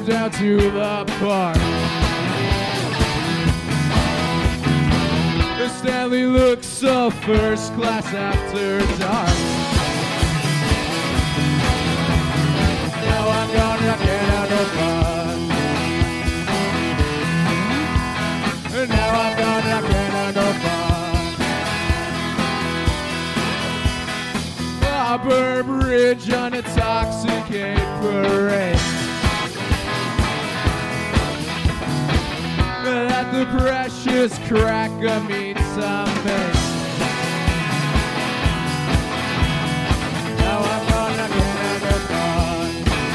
down to the park. Stanley looks so first class after dark. Now I'm gone rockin' out no fun. Now I'm gone rockin' out no fun. Harbor Bridge on a Toxicate parade. At the precious crack of meat someday. Now I'm gonna get another fun.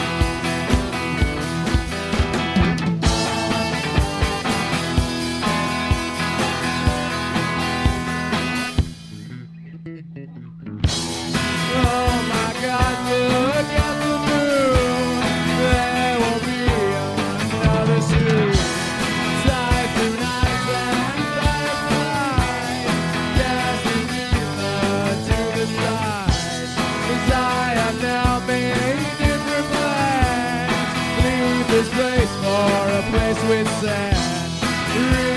Oh my God, look at the moon. There will be another soon. This place for a place with sand.